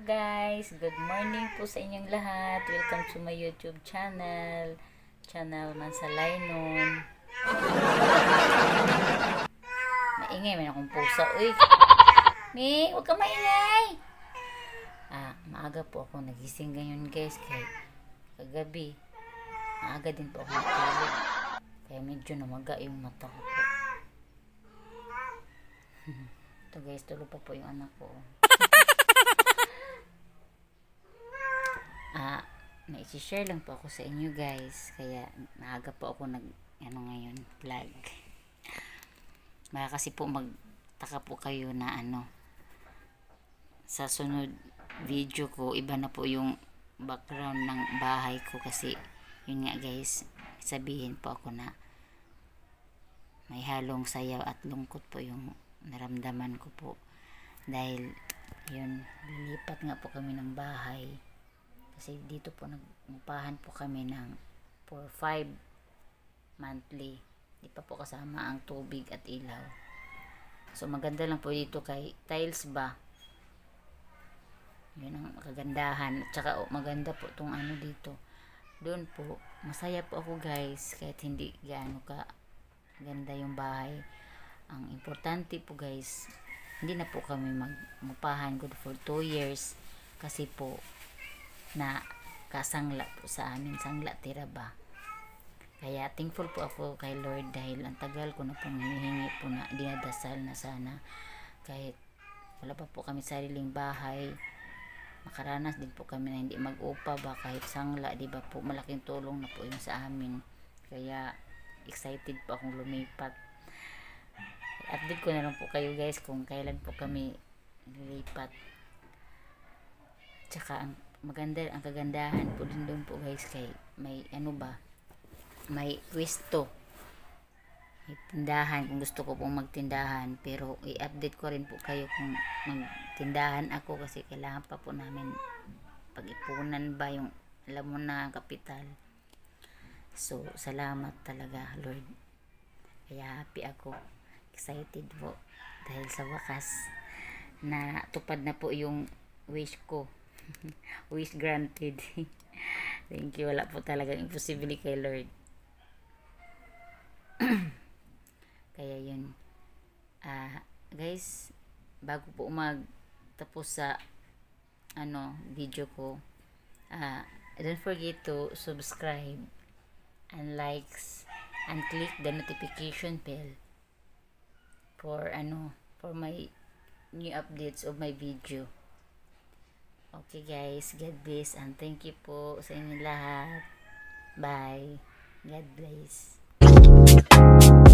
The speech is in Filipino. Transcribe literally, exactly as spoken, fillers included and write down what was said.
guys, good morning po sa inyong lahat. Welcome to my YouTube channel, channel Mansalaynon. Maingay man akong pusa. Uy, Mi, huwag ka maingay. Ah, maaga po ako nagising ngayon guys, kay kagabi maaga din po ako natulog, kaya medyo namaga yung mata ko po. Ito guys, tulog pa po yung anak ko. Ah, may isi-share lang po ako sa inyo guys, kaya maaga po ako nag ano ngayon vlog. Baka kasi po magtaka po kayo na ano, sa sunod video ko iba na po yung background ng bahay ko, kasi yun nga guys, sabihin po ako na may halong sayaw at lungkot po yung naramdaman ko po, dahil yun, lilipat nga po kami ng bahay. Kasi dito po nagmupahan po kami ng for five monthly. Di pa po kasama ang tubig at ilaw. So maganda lang po dito kay tiles ba. Yun ang kagandahan. At saka oh, maganda po tong ano dito. Doon po, masaya po ako guys, kahit hindi gaano ka ganda yung bahay. Ang importante po guys, hindi na po kami magmupahan good for two years. Kasi po, na kasangla po sa amin, sangla tira ba. Kaya thankful po ako kay Lord, dahil ang tagal ko na pong hinihingi po na dinadasal na sana kahit wala pa po kami sariling bahay, makaranas din po kami na hindi mag-upa ba kahit sangla, di ba po, malaking tulong na po yun sa amin. Kaya excited po akong lumipat. Update ko na lang po kayo guys kung kailan po kami lilipat. Tsaka ang maganda, ang kagandahan po din doon po guys, kay may ano ba, may pwesto, may tindahan kung gusto ko pong magtindahan. Pero i-update ko rin po kayo kung magtindahan ako, kasi kailangan pa po namin pag-ipunan ba yung, alam mo na, kapital. So salamat talaga Lord, kaya happy ako, excited po, dahil sa wakas na tupad na po yung wish ko. Wish granted. Thank you. Wala po talagang imposible kay Lord. Kaya yun, uh, guys, bago po magtapos sa ano video ko, uh, don't forget to subscribe and likes and click the notification bell for ano, for my new updates of my video. Okay guys, God bless and thank you po sa inyo lahat. Bye. God bless.